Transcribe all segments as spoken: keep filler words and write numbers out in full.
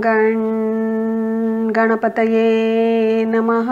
गण गणपतये नमः।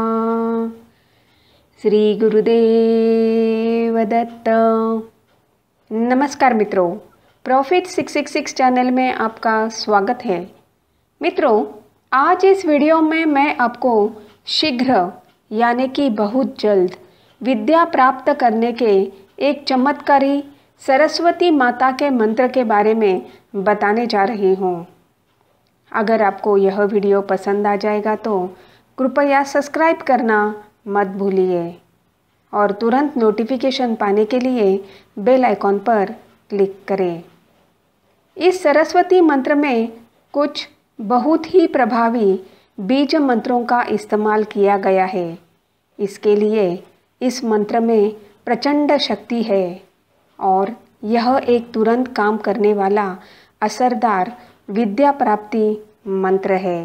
श्री गुरुदेव दत्त। नमस्कार मित्रों, profit six six six channel में आपका स्वागत है। मित्रों, आज इस वीडियो में मैं आपको शीघ्र यानी कि बहुत जल्द विद्या प्राप्त करने के एक चमत्कारी सरस्वती माता के मंत्र के बारे में बताने जा रही हूँ। अगर आपको यह वीडियो पसंद आ जाएगा तो कृपया सब्सक्राइब करना मत भूलिए और तुरंत नोटिफिकेशन पाने के लिए बेल आइकॉन पर क्लिक करें। इस सरस्वती मंत्र में कुछ बहुत ही प्रभावी बीज मंत्रों का इस्तेमाल किया गया है। इसके लिए इस मंत्र में प्रचंड शक्ति है और यह एक तुरंत काम करने वाला असरदार विद्या प्राप्ति मंत्र है।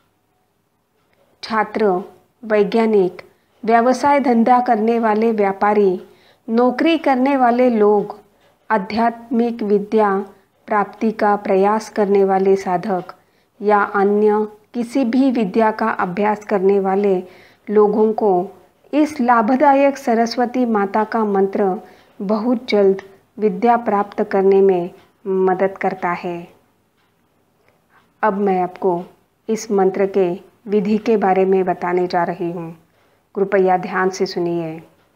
छात्र, वैज्ञानिक, व्यवसाय धंधा करने वाले व्यापारी, नौकरी करने वाले लोग, आध्यात्मिक विद्या प्राप्ति का प्रयास करने वाले साधक या अन्य किसी भी विद्या का अभ्यास करने वाले लोगों को इस लाभदायक सरस्वती माता का मंत्र बहुत जल्द विद्या प्राप्त करने में मदद करता है। अब मैं आपको इस मंत्र के विधि के बारे में बताने जा रही हूँ। कृपया ध्यान से सुनिए।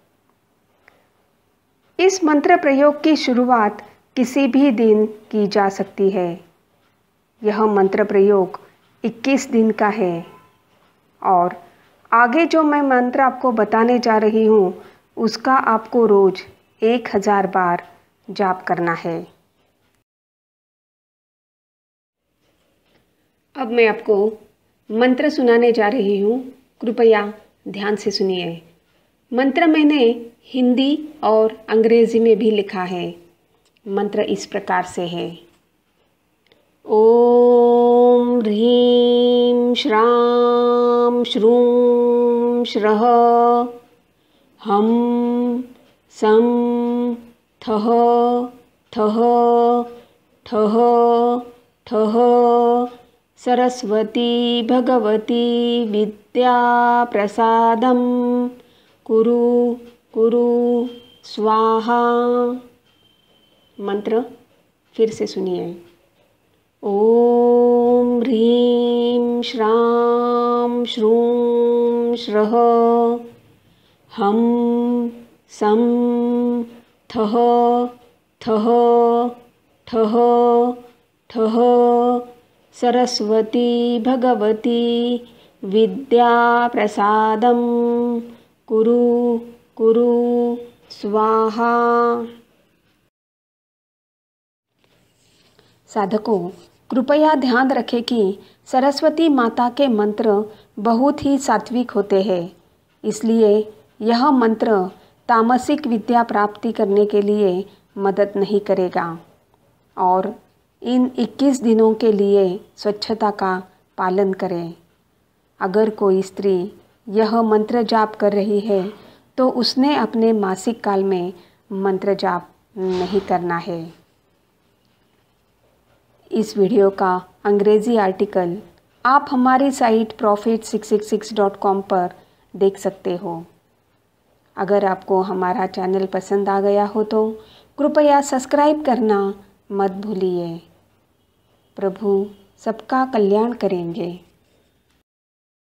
इस मंत्र प्रयोग की शुरुआत किसी भी दिन की जा सकती है। यह मंत्र प्रयोग इक्कीस दिन का है और आगे जो मैं मंत्र आपको बताने जा रही हूँ उसका आपको रोज एक हजार बार जाप करना है। अब मैं आपको मंत्र सुनाने जा रही हूँ। कृपया ध्यान से सुनिए। मंत्र मैंने हिंदी और अंग्रेजी में भी लिखा है। मंत्र इस प्रकार से है। ओम ह्रीं श्रां श्रूं श्रः हं सं ठः ठः ठः ठः सरस्वती भगवती विद्या प्रसादं कुरु कुरु स्वाहा। मंत्र फिर से सुनिए। ओम ह्रीं श्रां श्रूं श्रः हं सं ठः ठः ठः ठः सरस्वती भगवती विद्या प्रसादं कुरु कुरु स्वाहा। साधकों, कृपया ध्यान रखें कि सरस्वती माता के मंत्र बहुत ही सात्विक होते हैं। इसलिए यह मंत्र तामसिक विद्या प्राप्ति करने के लिए मदद नहीं करेगा और इन इक्कीस दिनों के लिए स्वच्छता का पालन करें। अगर कोई स्त्री यह मंत्र जाप कर रही है तो उसने अपने मासिक काल में मंत्र जाप नहीं करना है। इस वीडियो का अंग्रेज़ी आर्टिकल आप हमारी site profit six six six dot com पर देख सकते हो। अगर आपको हमारा चैनल पसंद आ गया हो तो कृपया सब्सक्राइब करना मत भूलिए। प्रभु सबका कल्याण करेंगे।